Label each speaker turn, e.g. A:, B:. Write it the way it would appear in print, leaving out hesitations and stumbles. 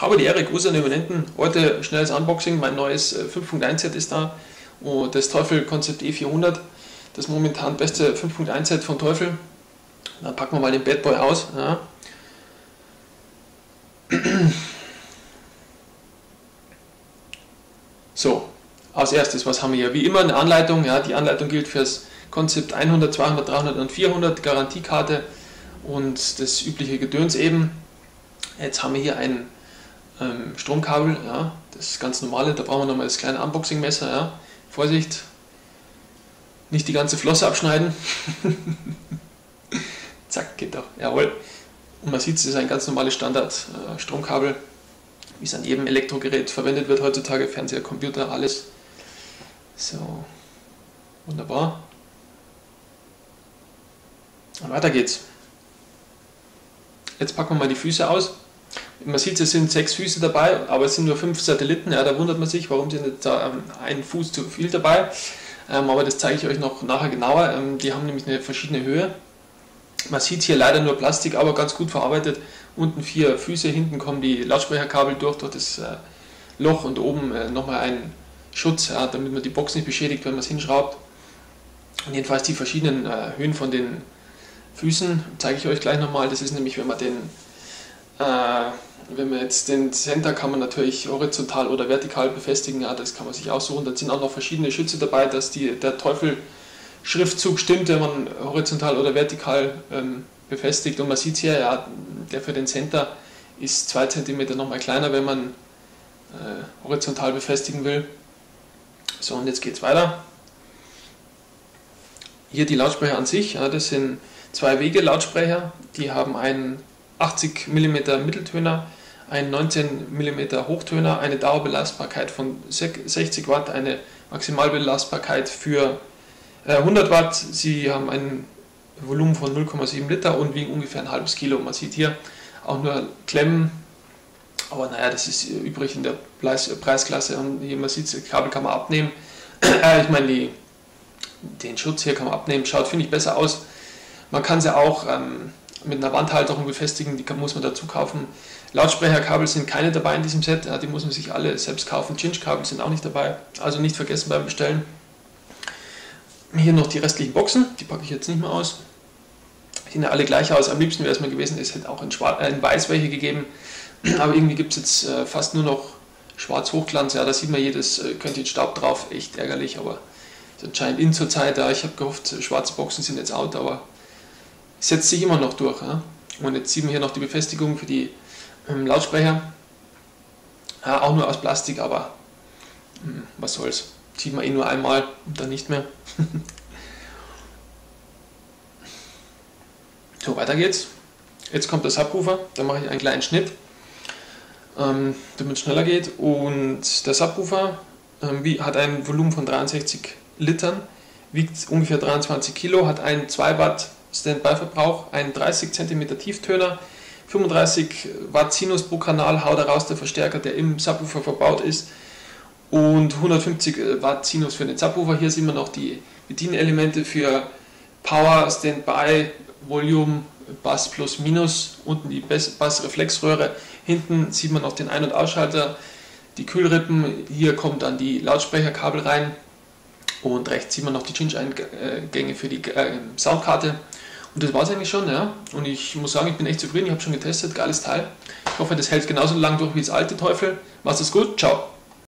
A: Habe die Ehre, Gruß an den Abonnenten. Heute schnelles Unboxing, mein neues 5.1 Set ist da. Und das Teufel Concept E400, das momentan beste 5.1 Set von Teufel. Dann packen wir mal den Bad Boy aus. Ja. So, als erstes, was haben wir hier? Wie immer eine Anleitung. Ja, die Anleitung gilt fürs Concept 100, 200, 300 und 400, Garantiekarte und das übliche Gedöns eben. Jetzt haben wir hier ein Stromkabel, ja, das ist ganz normale, da brauchen wir nochmal das kleine Unboxing-Messer, ja. Vorsicht, nicht die ganze Flosse abschneiden. Zack, geht doch, jawohl. Und man sieht, es ist ein ganz normales Standard-Stromkabel, wie es an jedem Elektrogerät verwendet wird heutzutage, Fernseher, Computer, alles. So, wunderbar. Und weiter geht's. Jetzt packen wir mal die Füße aus. Man sieht, es sind 6 Füße dabei, aber es sind nur 5 Satelliten. Ja, da wundert man sich, warum sind jetzt da ein Fuß zu viel dabei. Aber das zeige ich euch noch nachher genauer. Die haben nämlich eine verschiedene Höhe. Man sieht hier leider nur Plastik, aber ganz gut verarbeitet. Unten 4 Füße, hinten kommen die Lautsprecherkabel durch das Loch und oben nochmal ein Schutz, ja, damit man die Box nicht beschädigt, wenn man es hinschraubt. Und jedenfalls die verschiedenen Höhen von den Füßen zeige ich euch gleich nochmal. Das ist nämlich, wenn man jetzt den Center kann man natürlich horizontal oder vertikal befestigen, ja, das kann man sich aussuchen. Dann sind auch noch verschiedene Schütze dabei, dass der Teufel-Schriftzug stimmt, wenn man horizontal oder vertikal befestigt. Und man sieht hier, ja, der für den Center ist 2 cm nochmal kleiner, wenn man horizontal befestigen will. So, und jetzt geht es weiter. Hier die Lautsprecher an sich, ja, das sind 2 Wege-Lautsprecher, die haben einen 80 mm Mitteltöner, einen 19 mm Hochtöner, eine Dauerbelastbarkeit von 60 Watt, eine Maximalbelastbarkeit für 100 Watt. Sie haben ein Volumen von 0,7 Liter und wiegen ungefähr ein halbes Kilo. Man sieht hier auch nur Klemmen, aber naja, das ist übrig in der Preisklasse. Und hier man sieht, das Kabel kann man abnehmen. Ich meine, den Schutz hier kann man abnehmen, schaut, finde ich, besser aus. Man kann sie auch mit einer Wandhalterung befestigen, die muss man dazu kaufen. Lautsprecherkabel sind keine dabei in diesem Set, ja, die muss man sich alle selbst kaufen. Cinch-Kabel sind auch nicht dabei, also nicht vergessen beim Bestellen. Hier noch die restlichen Boxen, die packe ich jetzt nicht mehr aus. Die sehen ja alle gleich aus, am liebsten wäre es mal gewesen, es hätte auch in weiß welche gegeben, aber irgendwie gibt es jetzt fast nur noch Schwarz-Hochglanz, ja, da sieht man jedes Quäntchen Staub drauf, echt ärgerlich, aber ist anscheinend in zur Zeit, ja, ich habe gehofft, schwarze Boxen sind jetzt out, aber setzt sich immer noch durch. Ja? Und jetzt sieht man hier noch die Befestigung für die Lautsprecher. Ja, auch nur aus Plastik, aber was soll's. Sieht man eh nur einmal und dann nicht mehr. So, weiter geht's. Jetzt kommt der Subwoofer, da mache ich einen kleinen Schnitt, damit es schneller geht. Und der Subwoofer hat ein Volumen von 63 Litern, wiegt ungefähr 23 Kilo, hat einen 2 Watt Standby-Verbrauch, ein 30 cm Tieftöner, 35 Watt Sinus pro Kanal, haut daraus der Verstärker, der im Subwoofer verbaut ist, und 150 Watt Sinus für den Subwoofer. Hier sehen wir noch die Bedienelemente für Power, Standby, Volume, Bass plus minus, unten die Bassreflexröhre, hinten sieht man noch den Ein- und Ausschalter, die Kühlrippen, hier kommt dann die Lautsprecherkabel rein und rechts sieht man noch die Cinch-Eingänge für die Soundkarte. Und das war es eigentlich schon, ja. Und ich muss sagen, ich bin echt zufrieden, ich habe schon getestet, geiles Teil. Ich hoffe, das hält genauso lang durch wie das alte Teufel. Macht es gut, ciao.